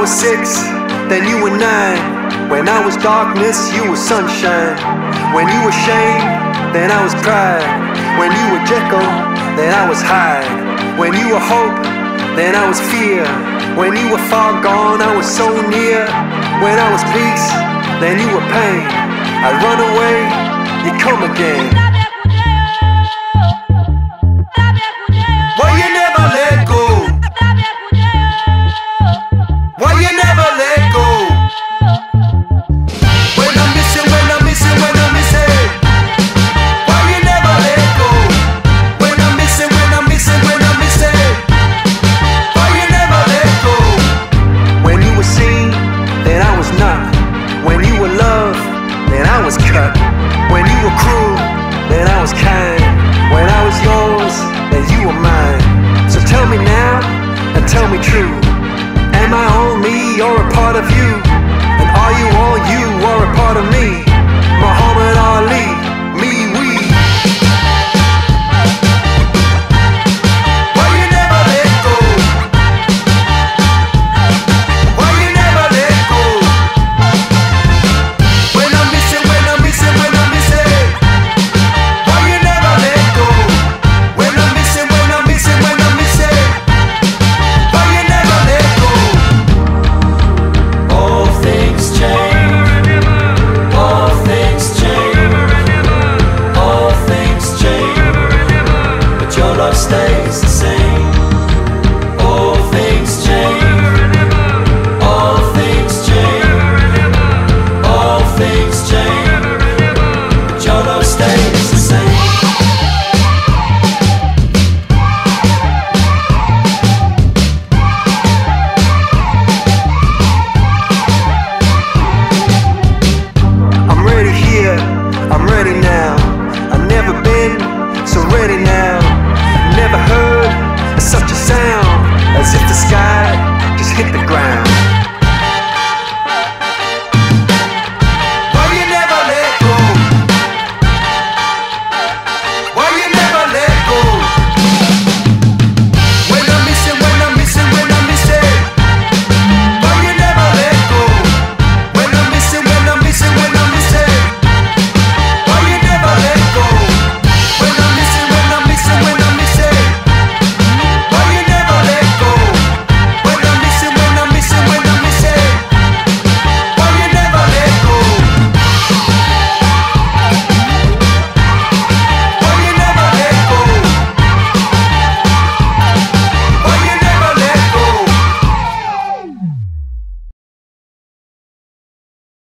was 6, then you were 9. When I was darkness, you were sunshine. When you were shame, then I was pride. When you were Jekyll, then I was Hyde. When you were hope, then I was fear. When you were far gone, I was so near. When I was peace, then you were pain. I'd run away, you come again.